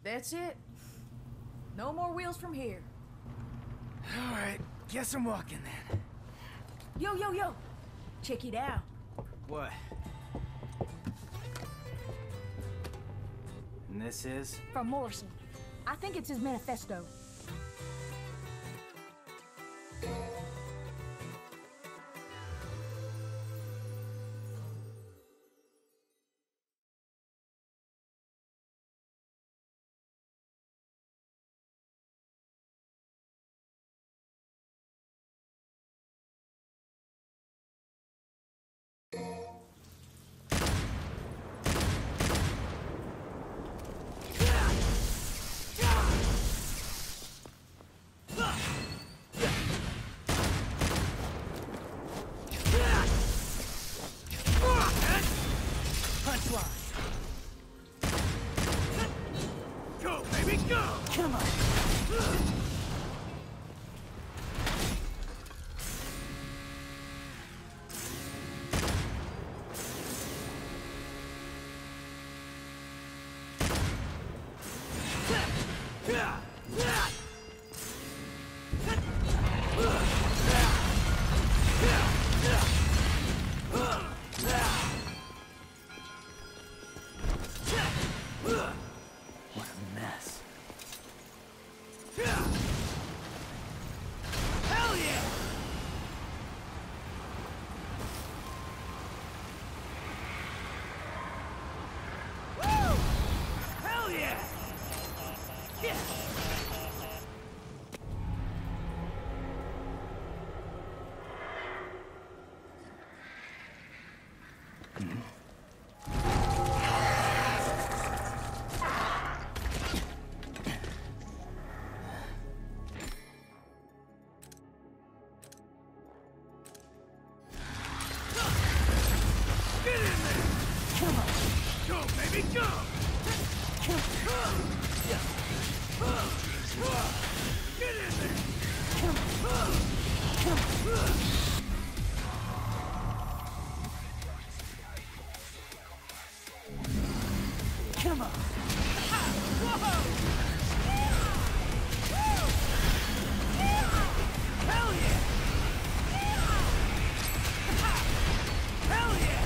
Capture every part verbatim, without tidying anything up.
That's it. No more wheels from here. All right, guess I'm walking then. Yo, yo, yo! Check it out. What? And this is? From Morrison. I think it's his manifesto. Go, baby, go! Come on! What a mess. Hell yeah! Woo! Hell yeah! Yeah! Get in there! Come on! Go, baby, go! Get in there! Come on! Whoa! Hell yeah! Hell yeah!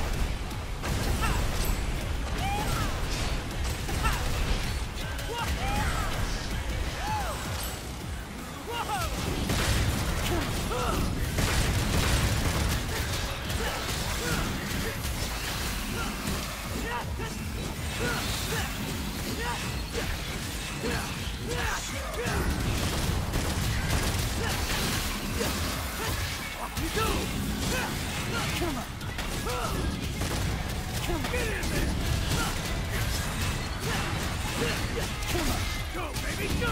Come on! Come on! Get in there! Come on! Go, baby, go!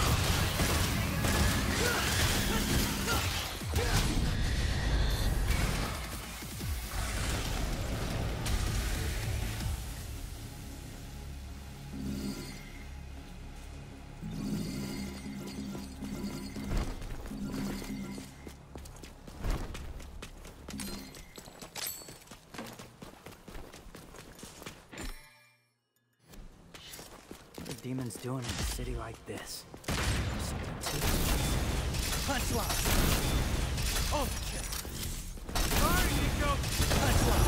What are demons doing in a city like this? Something to Punchline! Overkill! Sorry, Nico! Punchline!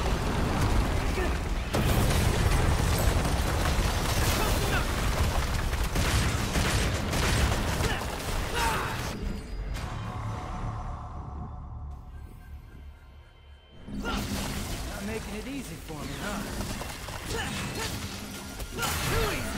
Not making it easy for me, huh? Too easy!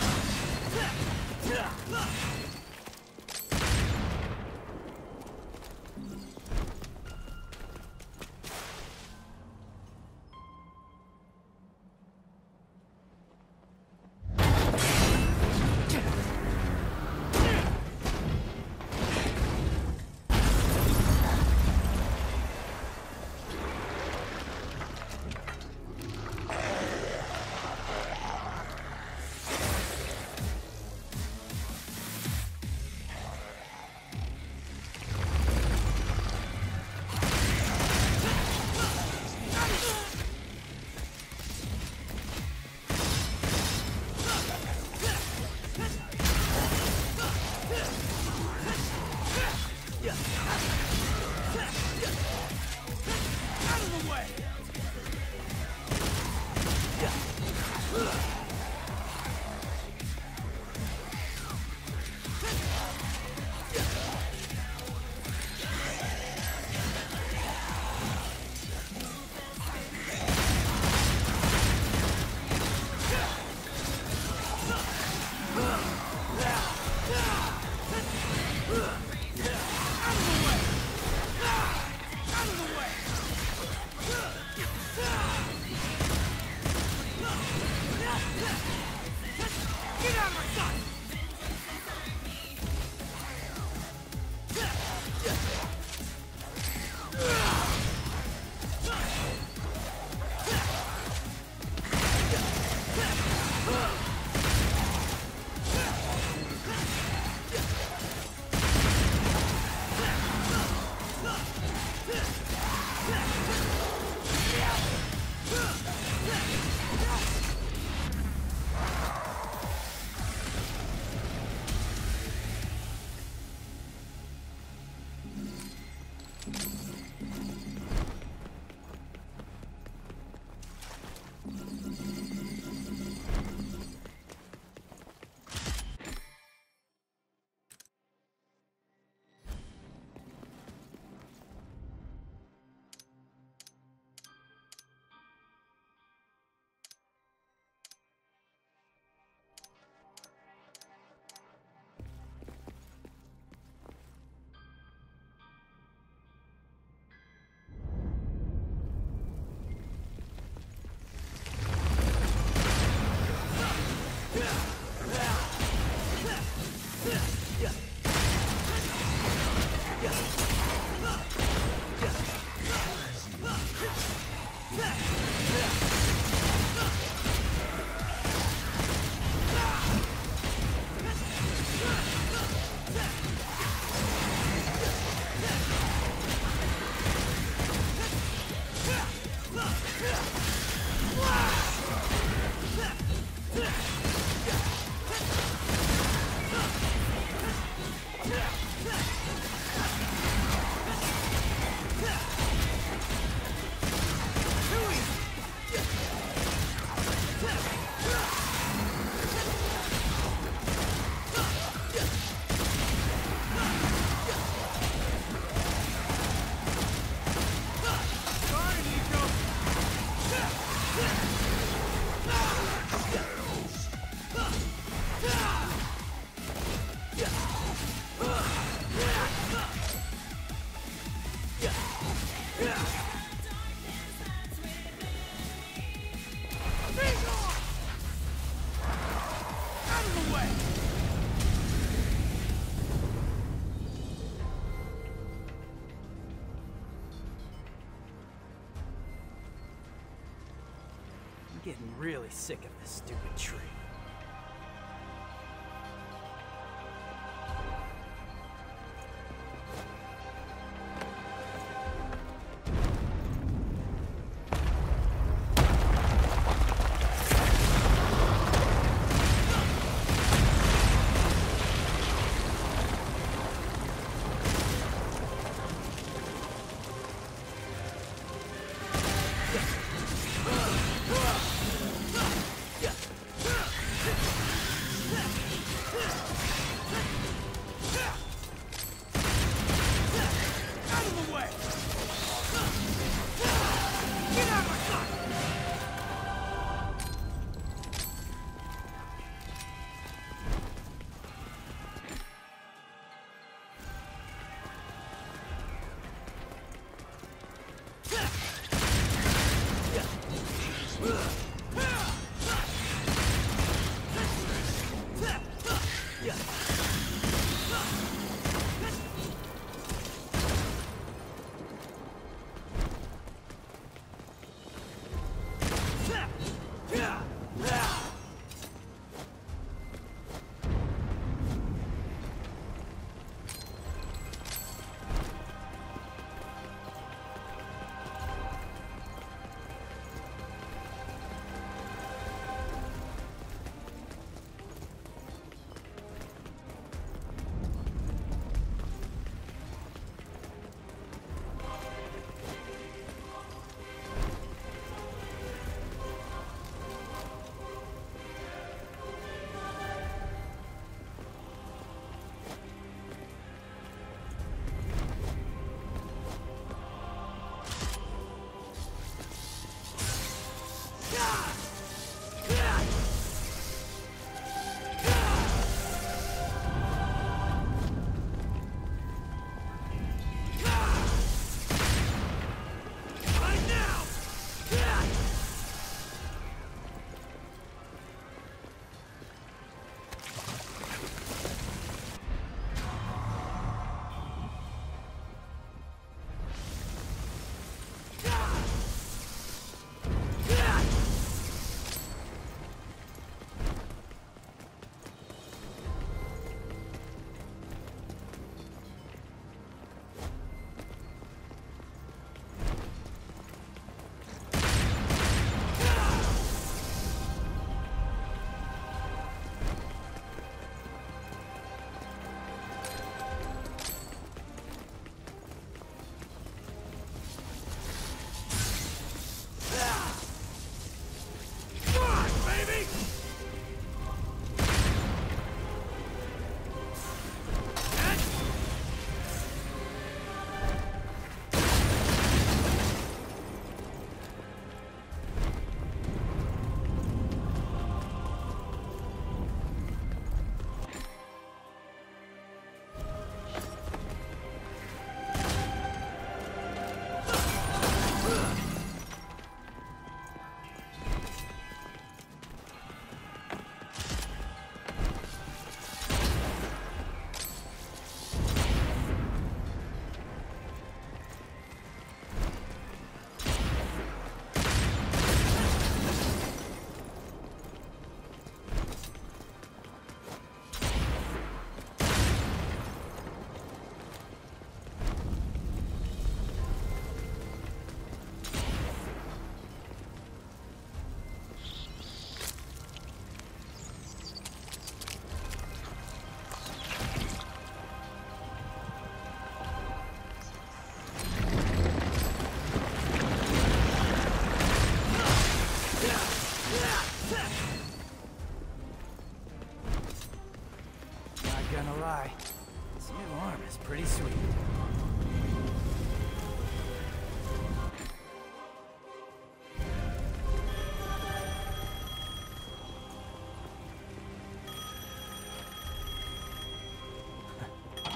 I'm getting really sick of this stupid tree.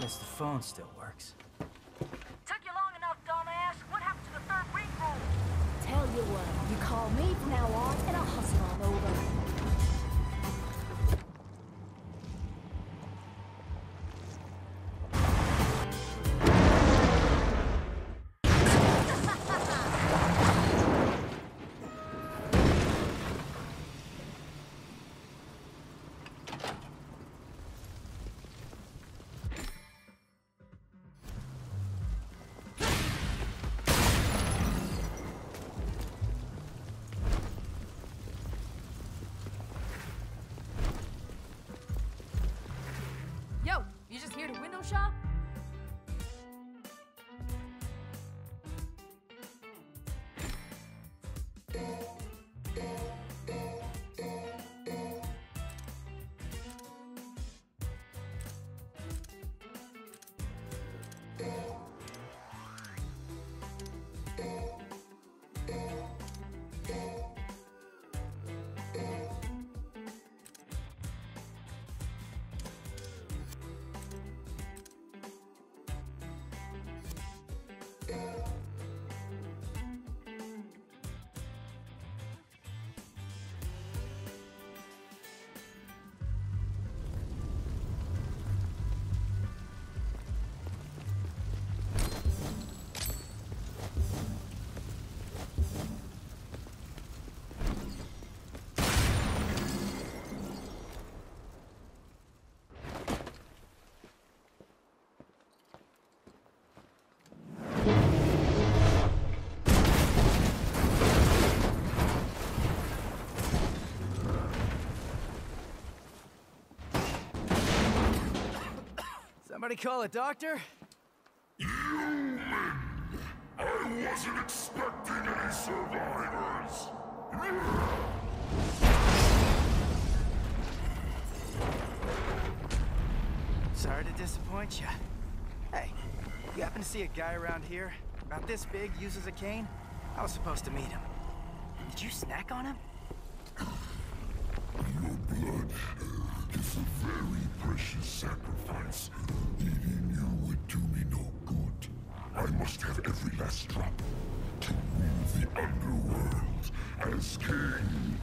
Guess the phone still works. Took you long enough, dumbass. What happened to the third ring rule? Tell you what, you call me from now on, and I'll hustle on over. Yo, you just here to window shop? Somebody call a doctor? Human! I wasn't expecting any survivors! Sorry to disappoint you. Hey, you happen to see a guy around here? About this big, uses a cane? I was supposed to meet him. Did you snack on him? Your blood is a very precious sacrifice. Eating you would do me no good. I must have every last drop to rule the underworld as king.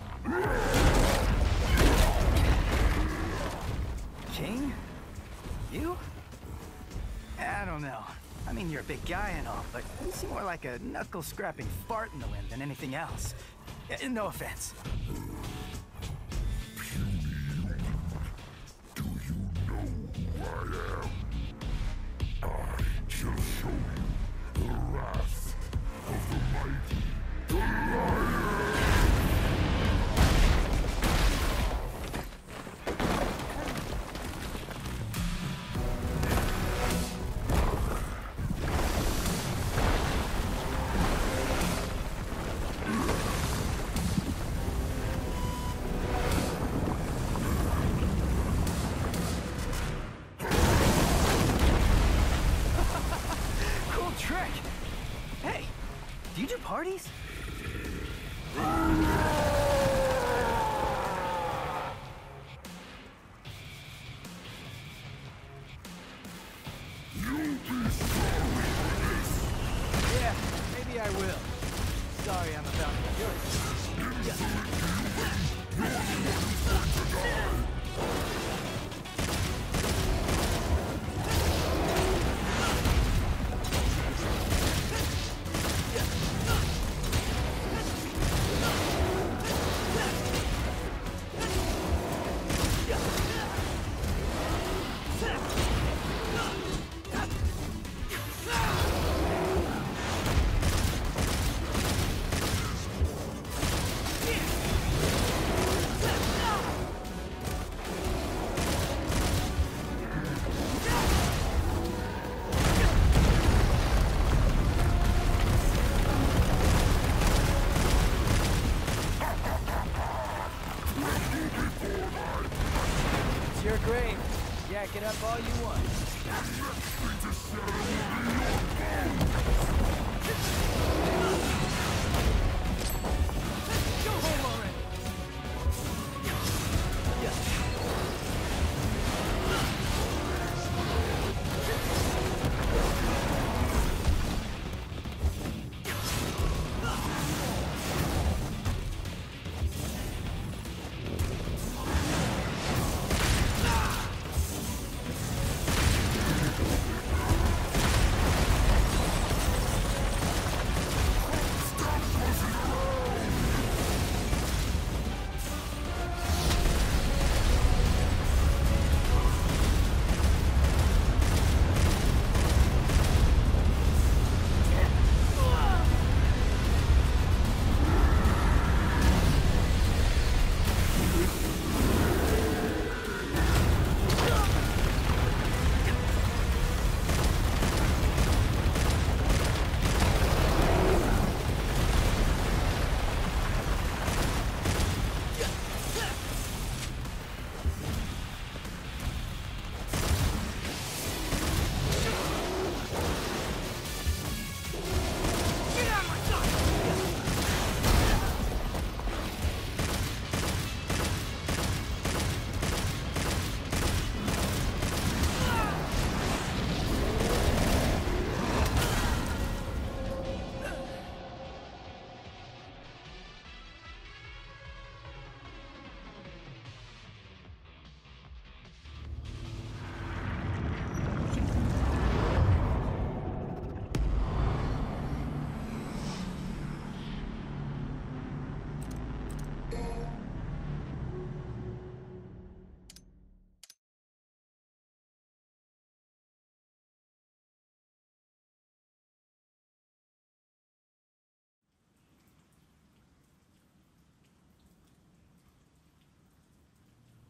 King? You? I don't know. I mean, you're a big guy and all, but you seem more like a knuckle-scrapping fart in the wind than anything else. Uh, No offense. Do you know who I am? I shall show you the wrath of the mighty Goliath! Cool trick! Hey, do you do parties? You'll be sorry for this! Yeah, maybe I will. Sorry I'm about to kill you. It's your grave. Jack it up all you want. Go home already!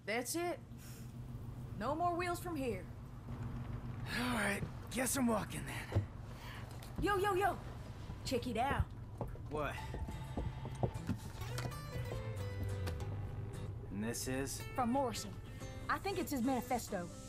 That's it. No more wheels from here. All right, guess I'm walking then. Yo, yo, yo! Check it out. What? And this is? From Morrison. I think it's his manifesto.